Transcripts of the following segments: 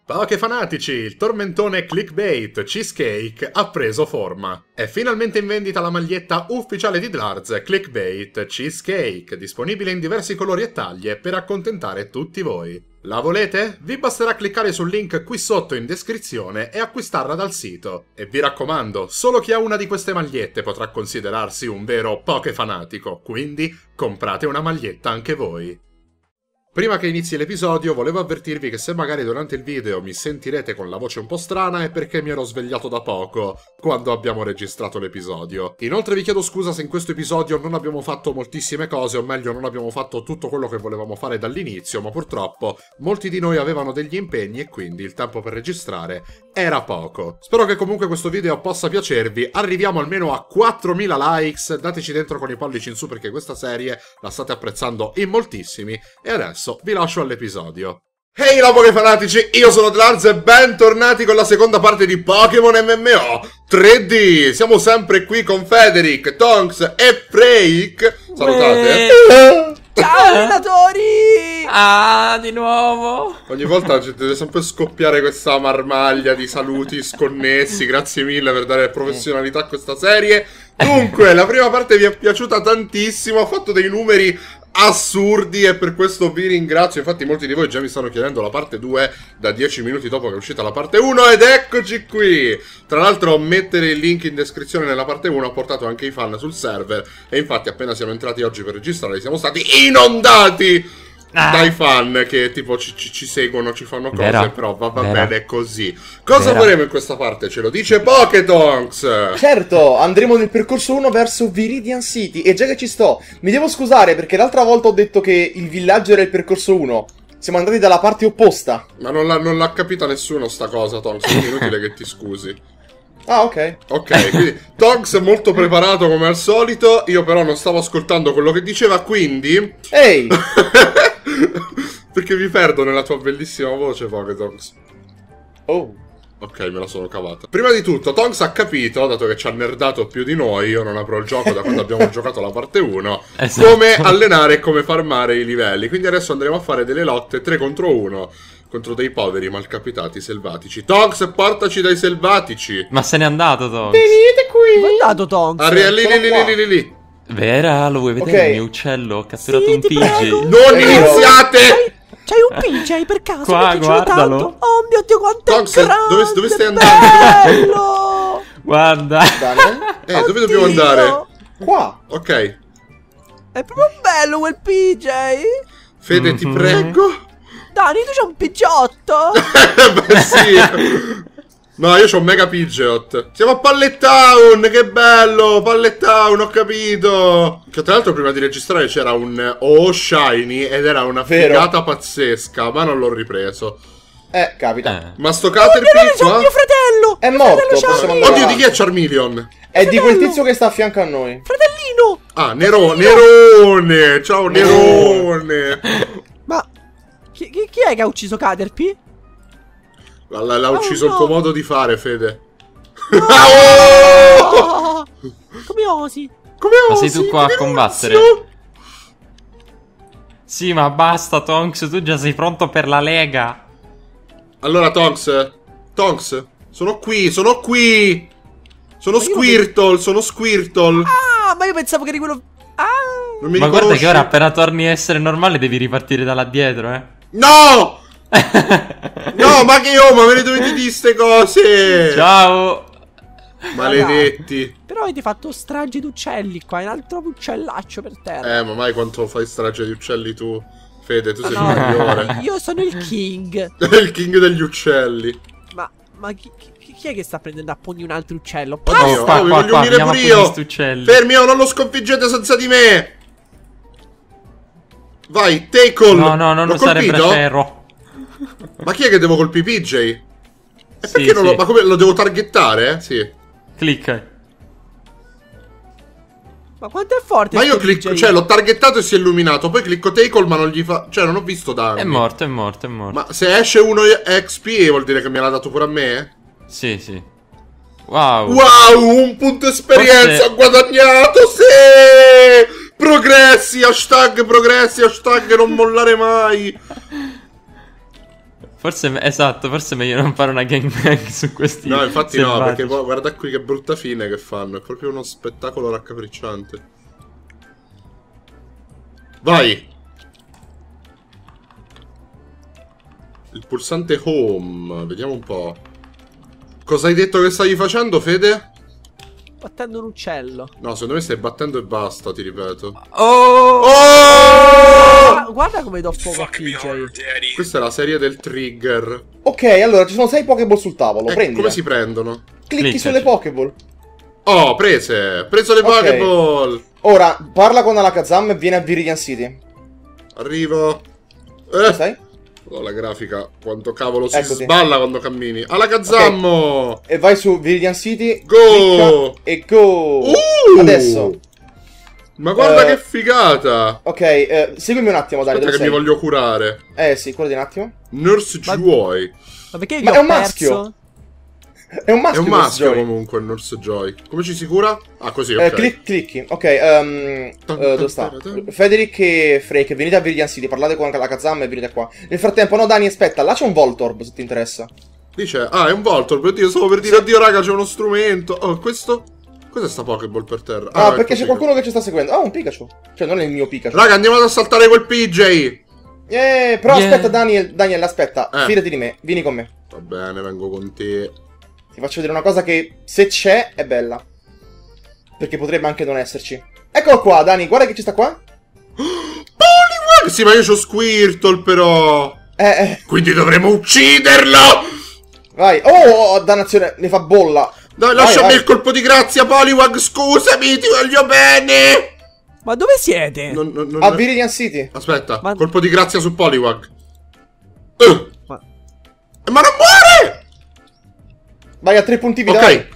Poké fanatici, il tormentone clickbait Cheesecake ha preso forma. È finalmente in vendita la maglietta ufficiale di Dlarz, Clickbait Cheesecake, disponibile in diversi colori e taglie per accontentare tutti voi. La volete? Vi basterà cliccare sul link qui sotto in descrizione e acquistarla dal sito. E vi raccomando, solo chi ha una di queste magliette potrà considerarsi un vero Poké fanatico, quindi comprate una maglietta anche voi. Prima che inizi l'episodio volevo avvertirvi che se magari durante il video mi sentirete con la voce un po' strana è perché mi ero svegliato da poco, quando abbiamo registrato l'episodio. Inoltre vi chiedo scusa se in questo episodio non abbiamo fatto moltissime cose, o meglio non abbiamo fatto tutto quello che volevamo fare dall'inizio, ma purtroppo molti di noi avevano degli impegni e quindi il tempo per registrare era poco. Spero che comunque questo video possa piacervi, arriviamo almeno a 4000 likes, dateci dentro con i pollici in su perché questa serie la state apprezzando in moltissimi, e adesso vi lascio all'episodio. Ehi là Poké fanatici, io sono Dlarz e bentornati con la seconda parte di Pokémon MMO 3D. Siamo sempre qui con Federic, Tonks e Freak. Salutate. Ciao allenatori! Ah, di nuovo! Ogni volta deve sempre scoppiare questa marmaglia di saluti sconnessi. Grazie mille per dare professionalità a questa serie. Dunque, la prima parte vi è piaciuta tantissimo, ha fatto dei numeri assurdi e per questo vi ringrazio. Infatti molti di voi già mi stanno chiedendo la parte 2 da 10 minuti dopo che è uscita la parte 1 ed eccoci qui. Tra l'altro mettere il link in descrizione nella parte 1 ha portato anche i fan sul server e infatti appena siamo entrati oggi per registrare siamo stati inondati dai fan che tipo ci seguono, ci fanno cose. Vero. Però va bene così. Cosa faremo in questa parte? Ce lo dice Pokétonks. Certo, andremo nel percorso 1 verso Viridian City. E già che ci sto, mi devo scusare perché l'altra volta ho detto che il villaggio era il percorso 1. Siamo andati dalla parte opposta. Ma non l'ha capita nessuno sta cosa, Tonks. È inutile che ti scusi. Ah, ok. Ok, quindi Tonks è molto preparato come al solito. Io però non stavo ascoltando quello che diceva, quindi Ehi! Perché mi perdo nella tua bellissima voce, Pokétonks. Oh. Ok, me la sono cavata. Prima di tutto, Tonks ha capito, dato che ci ha nerdato più di noi, io non apro il gioco da quando abbiamo giocato la parte 1, esatto, come allenare e come farmare i livelli. Quindi adesso andremo a fare delle lotte 3 contro 1 contro dei poveri malcapitati selvatici. Tonks, portaci dai selvatici! Ma se n'è andato, Tonks. Venite qui! Dove è andato Tonks? Lì. Vera, lo vuoi vedere Ok. il mio uccello? Ho catturato Sì, un ti PG. prego. Non iniziate! C'hai un PJ per caso? Qua, Mi è piaciuto guardalo. tanto. Oh mio Dio, quanto Tonks, è grande! dove stai andando? Bello! Guarda. Bene. Dove dobbiamo Oddio, andare? Qua. Ok. È proprio bello quel PJ! Fede, ti prego. Dani, tu c'hai un pigiotto? Beh, sì. No, io c'ho un mega Pidgeot. Siamo a Pallet Town, che bello. Pallet Town, ho capito. Che tra l'altro prima di registrare c'era un Shiny ed era una Vero. figata pazzesca, ma non l'ho ripreso. Capita. Ma sto Oh, Caterpie c'è qua? mio fratello! È Mio morto, fratello possiamo Charlie. andare. Oddio, di chi è Charmeleon? È di quel tizio che sta a fianco a noi. Fratellino! Ah, Nerone. Ciao, Nerone. Ma chi è che ha ucciso Caterpie? L'ha ucciso no. il tuo modo di fare, Fede. Oh! Come osi? Come Ma osi? sei tu qua a Che combattere? denunzio? Sì, ma basta, Tonks, tu già sei pronto per la lega. Allora, Tonks, sono qui. Sono Ma io Squirtle. Ah, ma io pensavo che eri quello... Ah! Non mi Ma guarda riconosci? che ora appena torni a essere normale devi ripartire da là dietro, eh. No! No, ma me ne dovete dire ste cose? Ciao. Maledetti. Però avete fatto strage d'uccelli qua, un altro uccellaccio per terra. Ma mai quanto fai strage di uccelli tu? Fede, tu sei No, il migliore. io sono il king. Il king degli uccelli. Ma chi è che sta prendendo a pugni un altro uccello? Oddio, qua, vi qua, voglio qua, unire andiamo pure a pugni io. sti uccelli. Fermi, non lo sconfiggete senza di me. Vai, Tackle. No, non L'ho usare colpito? Bracero. Ma chi è che devo colpire, PJ? E Sì, perché non sì. lo... Ma come lo devo targettare? Sì. Clicca. Ma quanto è forte? Ma io sto clicco, DJ? cioè l'ho targettato e si è illuminato. Poi clicco Tackle ma non gli fa... Cioè non ho visto danni. È morto. Ma se esce uno XP vuol dire che me l'ha dato pure a me? Sì. Wow. Wow, un punto esperienza Forse- ho guadagnato, sì! Progressi, hashtag non mollare mai. Esatto, forse è meglio non fare una gangbang su questi. No, infatti no, selvatici. perché guarda qui che brutta fine che fanno. È proprio uno spettacolo raccapricciante. Vai! Il pulsante home. Vediamo un po'. Cosa hai detto che stavi facendo, Fede? Battendo un uccello. No, secondo me stai battendo e basta, ti ripeto. Oh! Guarda come do fuoco a PJ. Questa è la serie del trigger. Ok, allora ci sono 6 Pokéball sul tavolo. Prendile. Come si prendono? Clicchi Cliccaci. sulle Pokéball. Oh, prese! Preso le Ok. Pokéball! Ora, parla con Alakazam e vieni a Viridian City. Arrivo. Dove stai? Oh, la grafica, quanto cavolo si Eccoti. sballa quando cammini. Alakazammo! E vai su Viridian City. Go! Clicca e go! Adesso. Ma guarda che figata! Ok, seguimi un attimo, Dani. Aspetta Dove che mi sei? voglio curare. Sì, guardi un attimo. Nurse Joy. Ma perché Ma gli è ho un maschio. perso? È un È maschio. un Nurse maschio Joy. comunque il Nurse Joy. Come ci si cura? Ah, così, ok. Clicchi. Ok, dove sta? Federic e Frake, venite a Viridian City, parlate con Alakazam e venite qua. Nel frattempo, no, Dani, aspetta, là c'è un Voltorb, se ti interessa. Dice, ah, è un Voltorb. Oddio, stavo per dire, oddio, raga, c'è uno strumento. Oh, questo? Cos'è sta Pokéball per terra? Ah, ecco, perché c'è sì. qualcuno che ci sta seguendo. Ah, un Pikachu. Cioè, non è il mio Pikachu. Raga, andiamo ad assaltare quel PJ. Però Yeah. aspetta, Daniel, aspetta. Fidati di me, vieni con me. Va bene, vengo con te. Ti faccio vedere una cosa che, se c'è, è bella. Perché potrebbe anche non esserci. Eccolo qua, Dani, guarda che ci sta qua. Poliwag! Sì, ma io c'ho Squirtle, però. Quindi dovremo ucciderlo! Vai. Oh, dannazione, ne fa bolla. Dai, Vai, lasciami vai. il colpo di grazia, Poliwag, scusami, ti voglio bene! Ma dove siete? Non A Viridian City. Aspetta, Ma- colpo di grazia su Poliwag. Ma- Ma non muore! Vai a 3 punti vita. Ok. vai.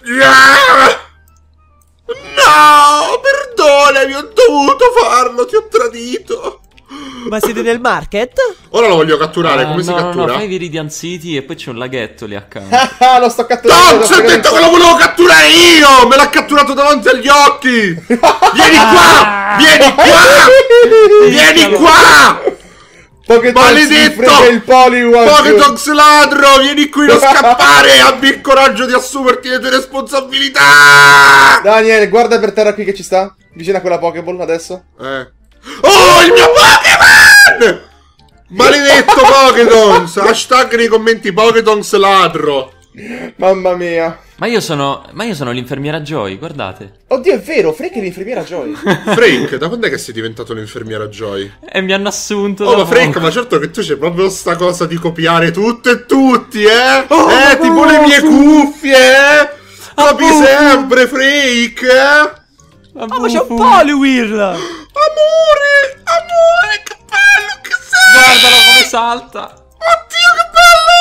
No, perdonami, ho dovuto farlo, ti ho tradito. Ma siete nel market? Ora lo voglio catturare, come si no, cattura? No, fai Viridian City e poi c'è un laghetto lì accanto. Ah, lo sto catturando. Tonks, ho detto che lo volevo catturare io! Me l'ha catturato davanti agli occhi! Vieni qua! Vieni qua! Vieni qua! Pokédex Maledetto! frega il Poliwag. Pokédex ladro! Vieni qui, non scappare! Abbi il coraggio di assumerti le tue responsabilità! Daniel, guarda per terra qui che ci sta. Vicino a quella Pokéball adesso. Oh, il mio Pokémon! Maledetto Pokédons! Hashtag nei commenti Pokédons ladro! Mamma mia. Ma io sono l'infermiera Joy, guardate. Oddio, è vero, Freak è l'infermiera Joy. Frank, da quando è che sei diventato l'infermiera Joy? E mi hanno assunto Oh, da ma Frank, poco. ma certo che tu c'è proprio sta cosa di copiare tutto e tutti, eh? ma Tipo le mie cuffie, eh? Copi Bufu. sempre, Frank, eh? Oh, ma c'è un Poliwhirl! Amore, amore, che bello che sei! Guardalo come salta. Oddio, che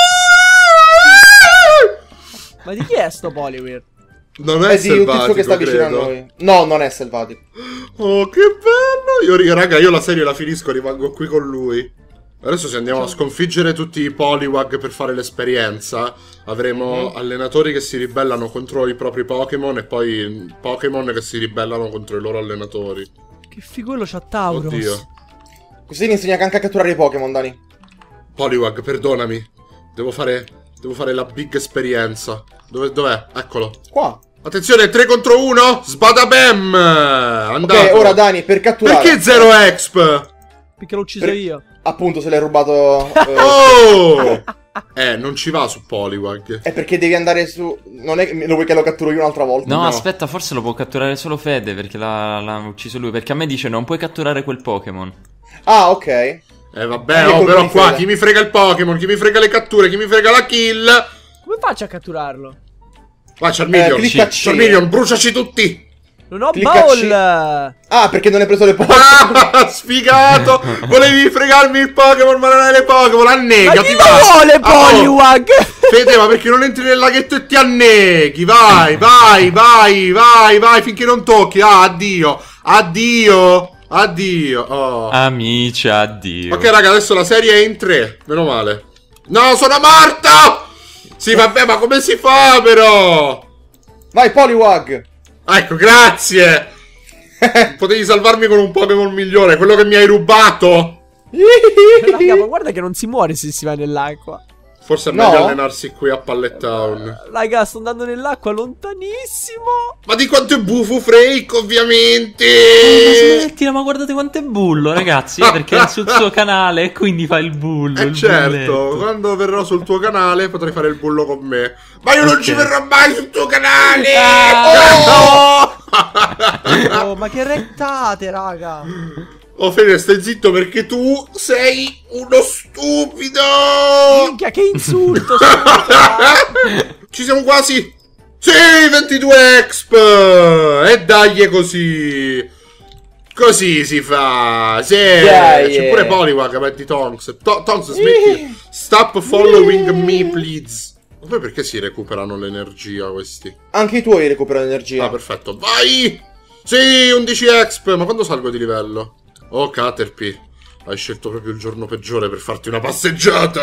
bello! Ma di chi è sto Poliwhirl? Non è È di un tizio selvatico, che sta vicino a credo. noi. No, non è selvatico. Oh, che bello! Raga, io la serie la finisco, rimango qui con lui. Adesso se andiamo a sconfiggere tutti i Poliwag per fare l'esperienza, avremo allenatori che si ribellano contro i propri Pokémon e poi Pokémon che si ribellano contro i loro allenatori. Che figurello c'ha Tauros. Oddio. Così mi insegna anche a catturare i Pokémon, Dani. Poliwag, perdonami. Devo fare la big esperienza. Dov'è? Eccolo. Qua. Attenzione, 3 contro 1. Sbadabam! Andato. Ok, ora Dani, per catturare. Perché 0 exp? Perché l'ho ucciso Per- io. Appunto, se l'hai rubato. Oh! Non ci va su Poliwag. È perché devi andare su. Non è che lo vuoi che lo catturo io un'altra volta. No, No. aspetta, forse lo può catturare solo Fede perché l'ha ucciso lui. Perché a me dice non puoi catturare quel Pokémon. Ah, ok. Vabbè, Io colpo però di qua fede. chi mi frega il Pokémon, chi mi frega le catture, chi mi frega la kill. Come faccio a catturarlo? Vai, Charmeleon. clicca C. Charmeleon, bruciaci tutti. Non ho Clicca C. ball! Ah, perché non hai preso le Pokémon. Ah, sfigato. Volevi fregarmi il Pokémon, ma non hai le Pokémon. Annega, Ma ti chi va. lo vuole Ah, oh. Poliwag? Fede, ma perché non entri nel laghetto e ti anneghi? Vai, vai, vai, vai, vai, finché non tocchi. Ah, addio. Addio. Addio. Oh. Amici, addio. Ok, raga, adesso la serie è in 3. Meno male. No, sono morto! Sì, vabbè, ma come si fa, però? Vai, Poliwag. Ecco, grazie! Potevi salvarmi con un Pokémon migliore, quello che mi hai rubato! Raga, ma guarda che non si muore se si va nell'acqua. Forse è No. meglio allenarsi qui a Pallet Town. Raga, sto andando nell'acqua lontanissimo. Ma di quanto è buffo Freak, ovviamente! Smettila, ma guardate quanto è bullo, ragazzi. Perché è sul suo canale e quindi fa il bullo. il Certo, bulletto. quando verrò sul tuo canale potrai fare il bullo con me. Ma io non Ok. ci verrò mai sul tuo canale! Oh, ma che rettate, raga. Oh Fede, stai zitto perché tu sei uno stupido! Minchia, che insulto. scusa. Ci siamo quasi! Sì, 22 exp! E dai così! Così si fa! Sì! Dai. C'è pure Poliwag, metti Tonks. Tonks, smetti! Stop following me, please! Ma poi perché si recuperano l'energia questi? Anche i tuoi recuperano energia. Ah, perfetto. Vai! Sì, 11 exp! Ma quando salgo di livello? Oh, Caterpie. Hai scelto proprio il giorno peggiore per farti una passeggiata!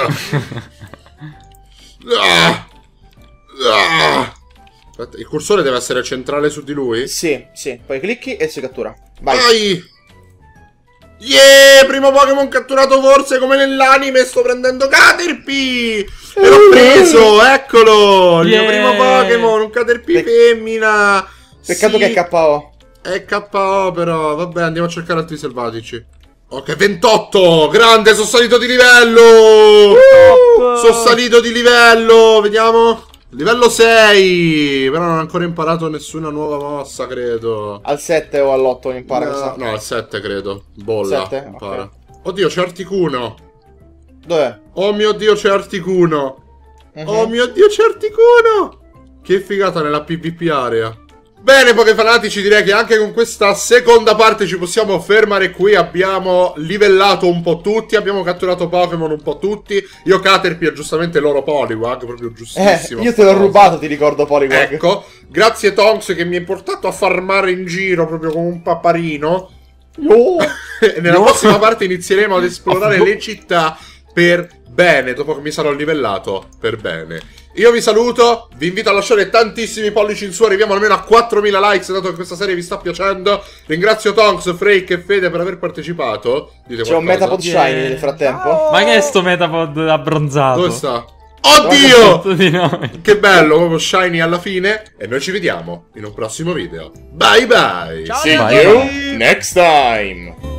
Ah! Ah! Aspetta, il cursore deve essere centrale su di lui? Sì, sì. Poi clicchi e si cattura. Vai. Vai! Yeah! Primo Pokémon catturato forse come nell'anime. Sto prendendo Caterpie! E l'ho preso! Eccolo! Il mio Yeah! primo Pokémon! Un Caterpie femmina! Peccato Sì, che è KO. è KO però. Vabbè, andiamo a cercare altri selvatici. Ok, 28! Grande, sono salito di livello! Sono salito di livello! Vediamo. Livello 6! Però non ho ancora imparato nessuna nuova mossa, credo. Al 7 o all'8 impara questa. No, al 7 credo. Bolla. 7? Impara. Ok. Oddio, c'è Articuno. Dov'è? Oh mio Dio, c'è Articuno. Mhm. Oh mio Dio, c'è Articuno. Che figata nella PvP area. Bene, pochi fanatici, direi che anche con questa seconda parte ci possiamo fermare qui. Abbiamo livellato un po' tutti, abbiamo catturato Pokémon un po' tutti. Io Caterpie, giustamente loro Poliwag, proprio giustissimo. Io te l'ho rubato, ti ricordo, Poliwag. Ecco, grazie Tonks che mi hai portato a farmare in giro proprio come un paparino. Oh. E nella prossima parte inizieremo ad esplorare le città per bene, dopo che mi sarò livellato per bene. Io vi saluto, vi invito a lasciare tantissimi pollici in su, arriviamo almeno a 4000 likes, dato che questa serie vi sta piacendo. Ringrazio Tonks, Freak e Fede per aver partecipato. Dite C'è un qualcosa. Metapod Shiny nel frattempo. Ciao. Ma che è sto Metapod abbronzato? Dove sta? Oddio! Tutto di noi. Che bello, proprio shiny alla fine. E noi ci vediamo in un prossimo video. Bye bye! Ciao, See bye. you next time!